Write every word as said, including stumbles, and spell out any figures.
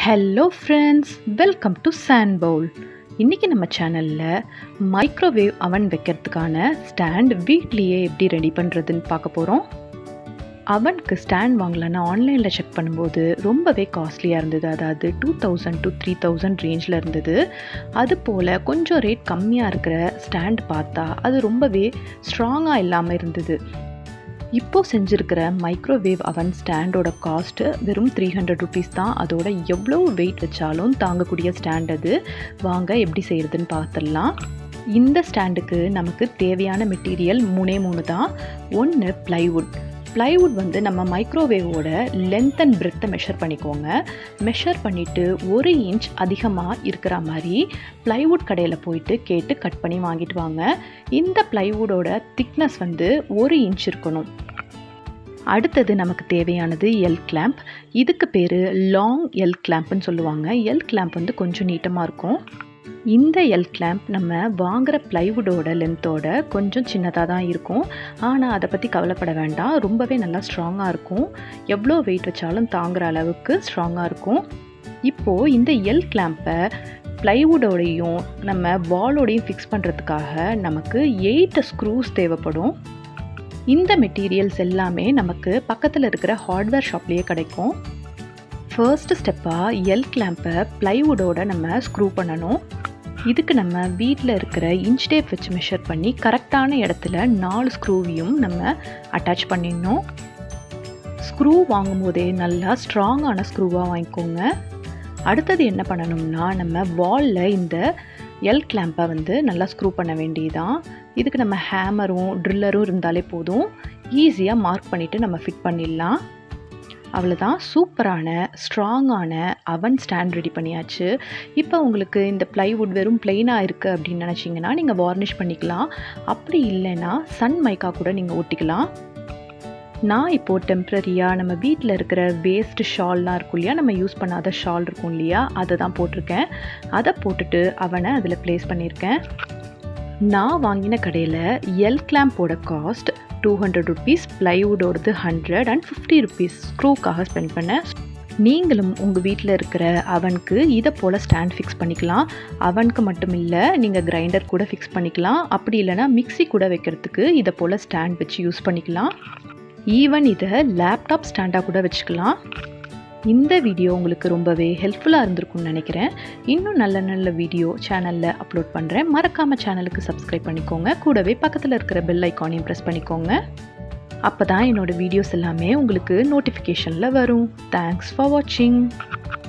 Hello friends, welcome to sand bowl. இன்றைக்கி நம்ம சேனலில் மைக்ரோவேவ் அவன் வைக்கிறதுக்கான ஸ்டாண்ட் வீட்லேயே எப்படி ரெடி பண்ணுறதுன்னு பார்க்க போகிறோம். அவனுக்கு ஸ்டாண்ட் வாங்கலான்னு ஆன்லைனில் செக் பண்ணும்போது ரொம்பவே காஸ்ட்லியாக இருந்தது. அதாவது two thousand to three thousand ரேஞ்சில் இருந்தது. அதுபோல் கொஞ்சம் ரேட் கம்மியாக இருக்கிற ஸ்டாண்ட் பார்த்தா அது ரொம்பவே ஸ்ட்ராங்காக இல்லாமல் இருந்தது. இப்போது செஞ்சுருக்கிற மைக்ரோவேவ் அவன் ஸ்டாண்டோட காஸ்ட்டு வெறும் த்ரீ ஹண்ட்ரட் ருபீஸ் தான். அதோட எவ்வளோ வெயிட் வச்சாலும் தாங்கக்கூடிய ஸ்டாண்ட் அது. வாங்க எப்படி செய்கிறதுன்னு பார்த்துடலாம். இந்த ஸ்டாண்டுக்கு நமக்கு தேவையான மெட்டீரியல் மூணே மூணு தான். ஒன்று ப்ளைவுட். ப்ளைவுட் வந்து நம்ம மைக்ரோவேவோட லென்த் அண்ட் பிரெத்தை மெஷர் பண்ணிக்கோங்க. மெஷர் பண்ணிவிட்டு ஒரு இன்ச் அதிகமாக இருக்கிற மாதிரி ப்ளைவுட் கடையில் போயிட்டு கேட்டு கட் பண்ணி வாங்கிட்டு வாங்க. இந்த ப்ளைவுடோட திக்னஸ் வந்து ஒரு இன்ச் இருக்கணும். அடுத்தது நமக்கு தேவையானது எல் கிளாம்ப். இதுக்கு பேர் லாங் எல் கிளாம்ப்னு சொல்லுவாங்க. எல் கிளாம்ப் வந்து கொஞ்சம் நீட்டமாக இருக்கும். இந்த எல் கிளாம்ப் நம்ம வாங்குகிற ப்ளைவுடோட லென்த்தோட கொஞ்சம் சின்னதாக தான் இருக்கும். ஆனால் அதை பற்றி கவலைப்பட வேண்டாம், ரொம்பவே நல்லா ஸ்ட்ராங்காக இருக்கும். எவ்வளோ வெயிட் வச்சாலும் தாங்குகிற அளவுக்கு ஸ்ட்ராங்காக இருக்கும். இப்போது இந்த எல் கிளாம்பை ப்ளைவுடோடையும் நம்ம வாலோடையும் ஃபிக்ஸ் பண்ணுறதுக்காக நமக்கு எயிட் ஸ்க்ரூஸ் தேவைப்படும். இந்த மெட்டீரியல்ஸ் எல்லாமே நமக்கு பக்கத்தில் இருக்கிற ஹார்ட்வேர் ஷாப்லேயே கிடைக்கும். ஃபர்ஸ்ட் ஸ்டெப்பாக எல் கிளாம்பை ப்ளைவுடோட நம்ம ஸ்க்ரூ பண்ணணும். இதுக்கு நம்ம வீட்டில் இருக்கிற இன்ச் டேப் வச்சு மெஷர் பண்ணி கரெக்டான இடத்துல நாலு ஸ்க்ரூவையும் நம்ம அட்டாச் பண்ணிடணும். ஸ்க்ரூ வாங்கும்போதே நல்லா ஸ்ட்ராங்கான ஸ்க்ரூவாக வாங்கிக்கோங்க. அடுத்தது என்ன பண்ணணும்னா, நம்ம வாலில் இந்த எல் கிளாம்பை வந்து நல்லா ஸ்க்ரூ பண்ண வேண்டியதான். இதுக்கு நம்ம ஹேமரும் ட்ரில்லரும் இருந்தாலே போதும். ஈஸியாக மார்க் பண்ணிவிட்டு நம்ம ஃபிட் பண்ணிடலாம். அவ்வளோதான், சூப்பரான ஸ்ட்ராங்கான அவன் ஸ்டாண்ட் ரெடி பண்ணியாச்சு. இப்போ உங்களுக்கு இந்த ப்ளைவுட் வெறும் பிளெயினாக இருக்குது அப்படின்னு நினச்சிங்கன்னா நீங்கள் வார்னிஷ் பண்ணிக்கலாம். அப்படி இல்லைன்னா சன் மைக்கா கூட நீங்கள் ஒட்டிக்கலாம். நான் இப்போது டெம்ப்ரரியாக நம்ம வீட்டில் இருக்கிற வேஸ்ட் ஷால்லாம் இருக்கும் இல்லையா, நம்ம யூஸ் பண்ணாத ஷால் இருக்கும் இல்லையா, அதை தான் போட்டிருக்கேன். அதை போட்டுட்டு அவனை அதில் ப்ளேஸ் பண்ணியிருக்கேன். நான் வாங்கின கடையில் எல் கிளாம்போட காஸ்ட் டூ ஹண்ட்ரட் ருபீஸ், ப்ளைவுடோடது ஹண்ட்ரட் அண்ட் ஃபிஃப்டி ருபீஸ் ஸ்க்ரூக்காக ஸ்பெண்ட் பண்ணேன். நீங்களும் உங்கள் வீட்டில் இருக்கிற அவனுக்கு இதை போல் ஸ்டாண்ட் ஃபிக்ஸ் பண்ணிக்கலாம். அவனுக்கு மட்டும் இல்லை, நீங்கள் கிரைண்டர் கூட ஃபிக்ஸ் பண்ணிக்கலாம். அப்படி இல்லைனா மிக்சி கூட வைக்கிறதுக்கு இதை போல் ஸ்டாண்ட் வச்சு யூஸ் பண்ணிக்கலாம். ஈவன் இதை லேப்டாப் ஸ்டாண்டாக கூட வச்சுக்கலாம். இந்த வீடியோ உங்களுக்கு ரொம்பவே ஹெல்ப்ஃபுல்லாக இருந்திருக்கும்னு நினைக்கிறேன். இன்னும் நல்ல நல்ல வீடியோ சேனலில் அப்லோட் பண்ணுறேன். மறக்காமல் சேனலுக்கு சப்ஸ்கிரைப் பண்ணிக்கோங்க. கூடவே பக்கத்தில் இருக்கிற பெல் ஐக்கானையும் ப்ரெஸ் பண்ணிக்கோங்க. அப்போ தான் என்னோடய வீடியோஸ் எல்லாமே உங்களுக்கு நோட்டிஃபிகேஷனில் வரும். தேங்க்ஸ் ஃபார் வாட்சிங்.